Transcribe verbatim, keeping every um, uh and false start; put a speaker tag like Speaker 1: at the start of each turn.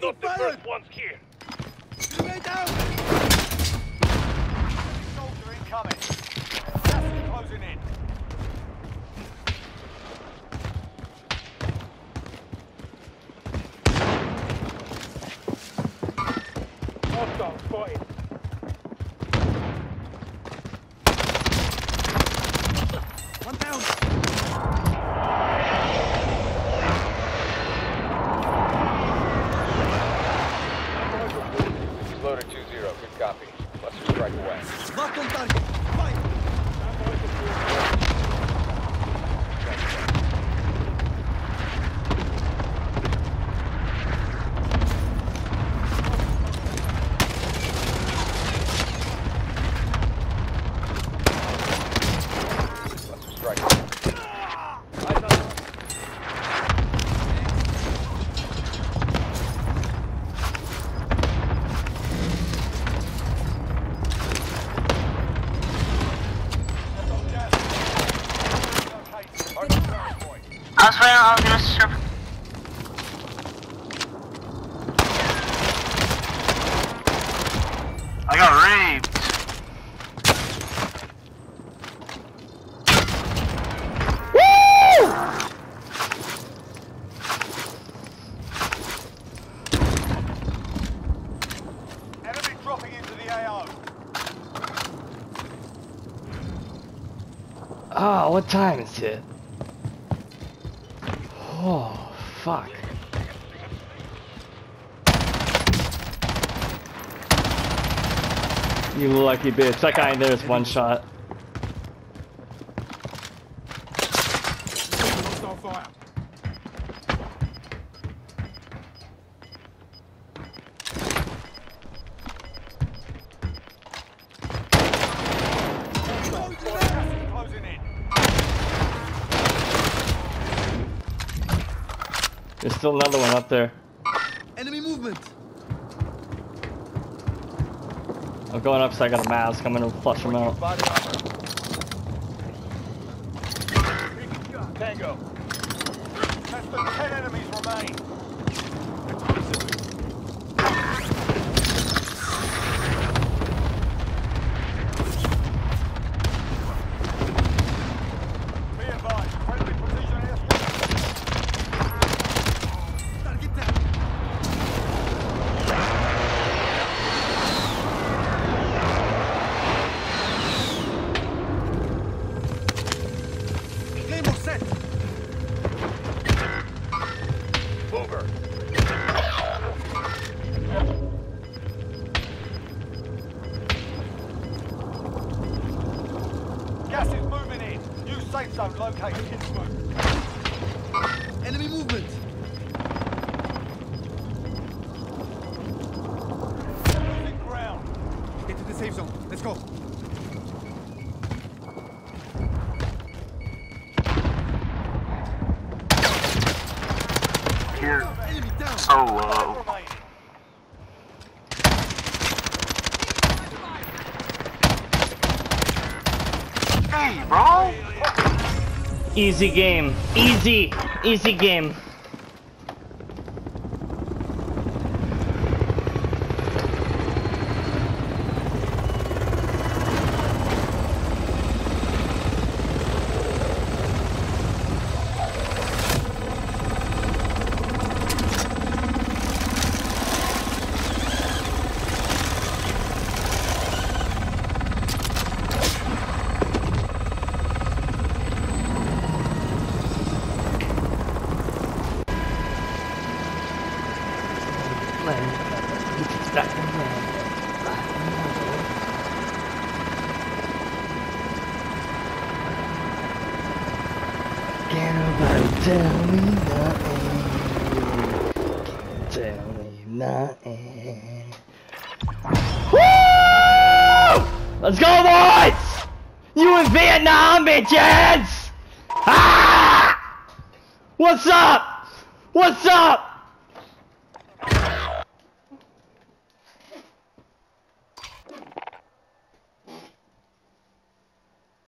Speaker 1: Not the first ones here.
Speaker 2: Lay down!
Speaker 1: Soldier incoming. Gas is closing in. Hostile spotted.
Speaker 2: One down!
Speaker 3: Loader two zero, good copy. Cluster strike away.
Speaker 2: Locked on target! Fight!
Speaker 3: Cluster strike away. Eyes on.
Speaker 4: I was fighting all the rest of the I got raped. Woo!
Speaker 1: Enemy dropping into the A O.
Speaker 5: Oh, what time is it? Oh, fuck. You lucky bitch. That guy in there is one shot.
Speaker 2: Hostile fire!
Speaker 1: Gas is closing in.
Speaker 5: There's still another one up there.
Speaker 2: Enemy movement!
Speaker 5: I'm going up so I got a mask. I'm gonna flush him out.
Speaker 3: Body armor.
Speaker 1: Tango. Less than ten enemies remain. Be advised, friendly precision airstrike.
Speaker 2: Target down! Claymore set!
Speaker 1: Mover. Gas is moving in. New safe zone located.
Speaker 2: Enemy movement!
Speaker 1: Losing ground.
Speaker 2: Get to the safe zone. Let's go.
Speaker 4: Here.
Speaker 2: Enemy down!
Speaker 4: So low.
Speaker 1: Remaining.
Speaker 4: Hey, bro!
Speaker 5: Easy game. Easy. Easy game. Can't nobody tell me nothing. Can't tell me nothing. Woo! Let's go, boys! You in Vietnam, bitches! Ah! What's up? What's up?